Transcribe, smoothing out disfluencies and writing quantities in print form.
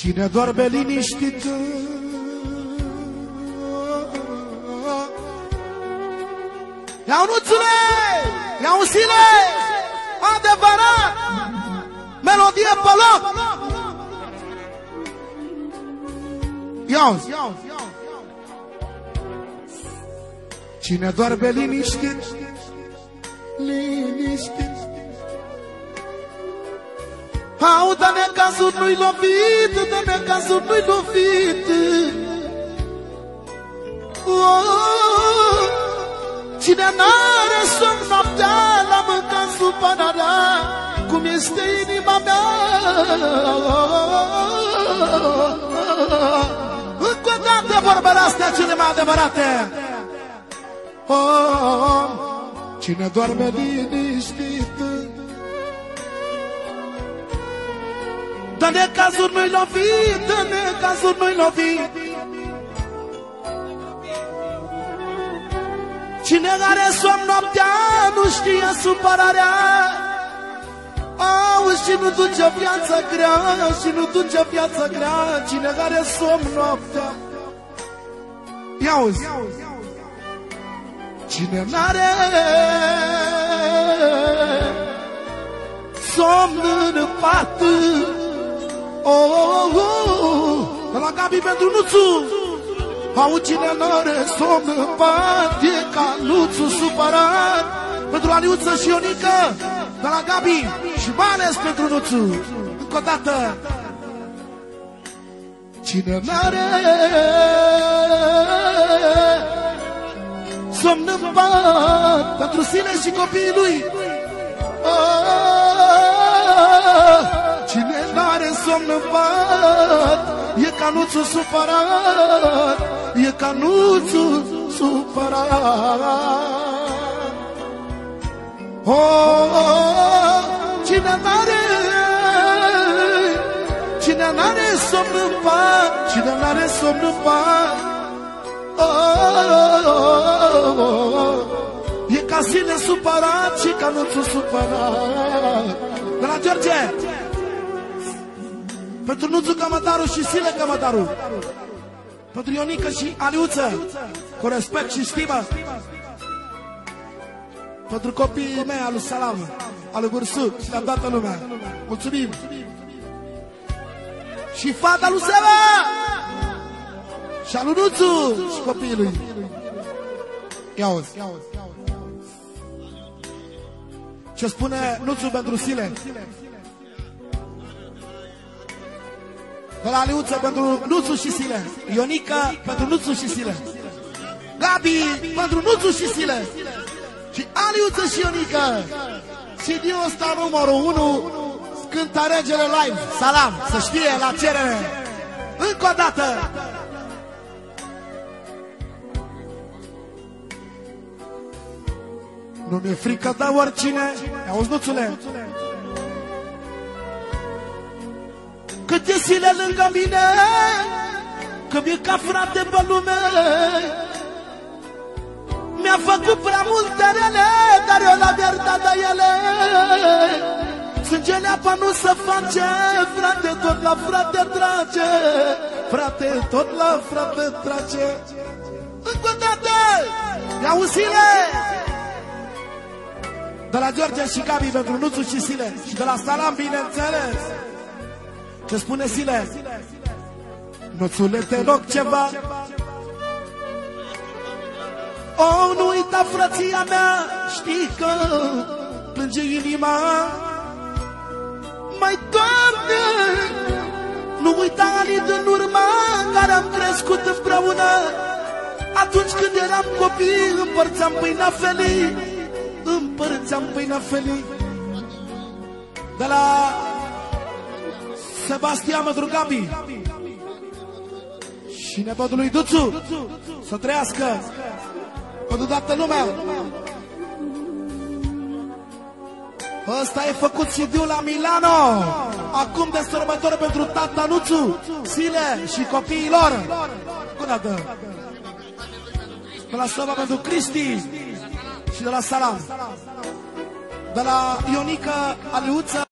Cine doarme liniștit Iau nuțule, iau sile, adevărat, melodie pe loc. Iau. Cine doarme liniștit, liniștit. Au, dar necazul nu-i lovit, dar necazul nu-i lovit. Cine n-are somn noaptea, la mâncat supărarea, cum este inima mea. Încă o dată vorbele astea cele mai adevărate. Cine doarme liniștit, dar necazul nu-i lovit, dar necazul nu-i lovit. Cine are somn noaptea, nu știe supărarea. Auzi, și nu duce viața grea, și nu duce viața grea. Cine are somn noaptea, ia-uzi. Cine n-are somn în pat, de la Gabi pentru Nuțu. Au, cine n-are somn în pat, e ca Nuțu supărat. Pentru Aliuță și Ionica, de la Gabi și mai ales pentru Nuțu. Încă o dată. Cine n-are somn în pat, pentru sine și copiii lui. Cine n-are somn în pat, e ca Nuțu supărat, e ca Nuțu supărat. Cine n-are somn în pat, cine n-are somn în pat, e ca sine supărat și ca Nuțu supărat. De la George, pentru Nuțu Cămătaru și Sile Cămătaru, pentru Ionica și Aliuță, cu respect și stimă, pentru copiii mei, alu Salam, alu Bursu și la toată lumea. Mulțumim. Și fata lui Seba și alu Nuțu și copiii lui. Ia-uzi. Ce spune Nuțu pentru Sile? De la Aliuță pentru Nuțu și Sile, Ionica pentru Nuțu și Sile, Gabi pentru Nuțu și Sile și Aliuță și Ionica. Și din ăsta numărul 1 cântă regele live, Salam, să știe, la cerere. Încă o dată. Nu mi-e frică de oricine. Auzi, Nuțule? Cât e Sile lângă mine, că mi-e ca frate pe lume. Mi-a făcut prea multe rele, dar eu l-am iertat de ele. Sângele apa nu se face, frate, tot la frate trage. Frate, tot la frate trage. Încă o dată, ia-uzi, Sile! De la George și Gabi pentru Nuțu și Sile și de la Salam, bineînțeles. Ce spune Sile? Nuțule, te rog ceva. Oh, nu uita, frăția mea, știi că plânge inima. Mai, Doamne, nu uita anii din urmă care am crescut împreună. Atunci când eram copii, împărțeam pâinea felii, împărțeam pâinea felii. De la Sebastian pentru Gabi și nepotul lui Duțu, să trăiască pentru toată lumea. Ăsta e făcut CD-ul la Milano, acum de sărbători pentru tata Nuțu, Sile și copiii lor. Cu dată. De la Sova pentru Cristi și de la Salam. De la Ionica, Aliuță.